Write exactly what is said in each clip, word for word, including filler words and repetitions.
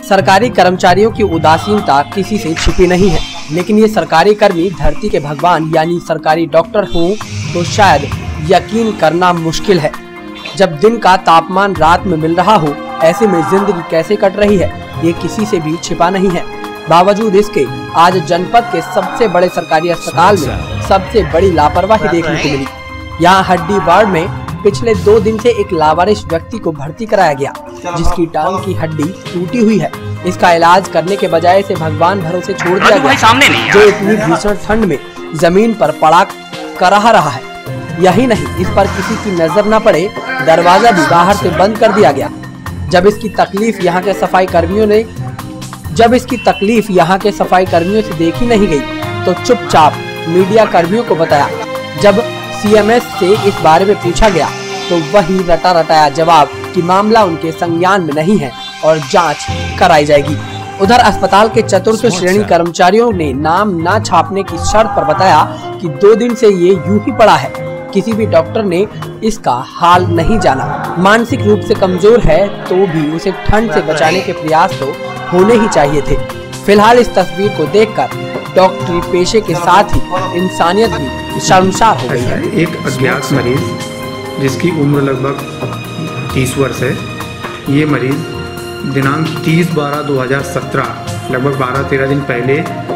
सरकारी कर्मचारियों की उदासीनता किसी से छिपी नहीं है, लेकिन ये सरकारी कर्मी धरती के भगवान यानी सरकारी डॉक्टर हों तो शायद यकीन करना मुश्किल है। जब दिन का तापमान रात में मिल रहा हो, ऐसे में जिंदगी कैसे कट रही है ये किसी से भी छिपा नहीं है। बावजूद इसके आज जनपद के सबसे बड़े सरकारी अस्पताल में सबसे बड़ी लापरवाही देखने को मिली। यहाँ हड्डी वार्ड में पिछले दो दिन से एक लावारिश व्यक्ति को भर्ती कराया गया, जिसकी टांग की हड्डी टूटी हुई है। इसका इलाज करने के बजाय इसे भगवान भरोसे छोड़ दिया गया, जो इतनी भीषण ठंड में जमीन पर पड़ा कराह रहा है। यही नहीं, इस पर किसी की नजर न पड़े दरवाजा भी बाहर से बंद कर दिया गया। जब इसकी तकलीफ यहाँ के सफाई कर्मियों ने जब इसकी तकलीफ यहाँ के सफाई कर्मियों से देखी नहीं गई, तो चुपचाप मीडिया कर्मियों को बताया। जब सीएमएस से इस बारे में पूछा गया तो वही रटा रटाया जवाब कि मामला उनके संज्ञान में नहीं है और जांच कराई जाएगी। उधर अस्पताल के चतुर्थ श्रेणी कर्मचारियों ने नाम न छापने की शर्त पर बताया कि दो दिन से ये यूं ही पड़ा है। किसी भी डॉक्टर ने इसका हाल नहीं जाना। मानसिक रूप से कमजोर है तो भी उसे ठंड से बचाने के प्रयास तो होने ही चाहिए थे। फिलहाल इस तस्वीर को देखकर डॉक्टरी पेशे के साथ ही इंसानियत भी शर्मसार हो गई है। एक अज्ञात मरीज जिसकी उम्र लगभग तीस वर्ष है, ये मरीज दिनांक तीस बारह दो हज़ार सत्रह लगभग बारह तेरह दिन पहले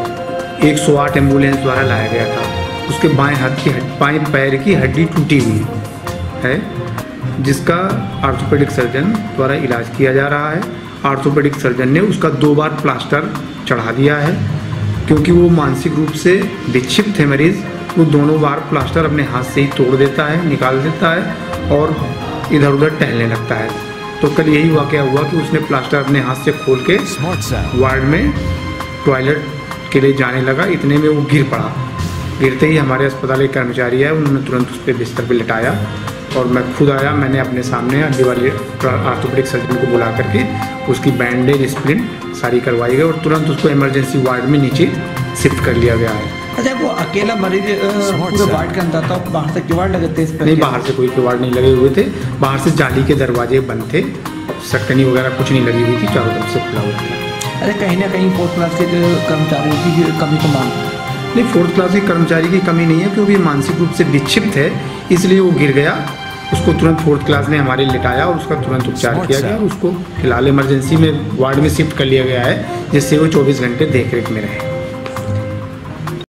एक सौ आठ एम्बुलेंस द्वारा लाया गया था। उसके बाएं हाथ की बाएं पैर की हड्डी टूटी हुई है, जिसका ऑर्थोपेडिक सर्जन द्वारा इलाज किया जा रहा है। ऑर्थोपेडिक सर्जन ने उसका दो बार प्लास्टर चढ़ा दिया है, क्योंकि वो मानसिक रूप से विक्षिप्त है मरीज़। वो दोनों बार प्लास्टर अपने हाथ से ही तोड़ देता है, निकाल देता है और इधर उधर टहलने लगता है। तो कल यही वाकया हुआ कि उसने प्लास्टर अपने हाथ से खोल के वार्ड में टॉयलेट के लिए जाने लगा, इतने में वो गिर पड़ा। गिरते ही हमारे अस्पताल के कर्मचारी आए, उन्होंने तुरंत उस पर बिस्तर पर लिटाया और मैं खुद आया। मैंने अपने सामने हड्डी वाले ऑर्थोपेडिक सर्जन को बुला करके उसकी बैंडेज स्प्लिंट सारी करवाई गई और तुरंत उसको इमरजेंसी वार्ड में नीचे शिफ्ट कर लिया गया है। अच्छा, वो अकेला मरीज पूरे वार्ड के अंदर था, बाहर से किवाड़ लगे थे इस पर? नहीं, बाहर से कोई किवाड़ नहीं लगे हुए थे। बाहर से जाली के दरवाजे बंद थे, सक्कनी वगैरह कुछ नहीं लगी हुई थी, चारों तरफ से खुला हुआ था। अरे कहीं ना कहीं फोर्थ क्लास के कर्मचारियों की कमी तो मान नहीं, फोर्थ क्लास के कर्मचारी की कमी नहीं है, क्योंकि मानसिक रूप से विक्षिप्त है, इसलिए वो गिर गया। उसको तुरंत फोर्थ क्लास ने हमारे लिटाया और उसका तुरंत उपचार किया गया और उसको फिलहाल इमरजेंसी में वार्ड में शिफ्ट कर लिया गया है, जिससे वो चौबीस घंटे देखरेख में रहे।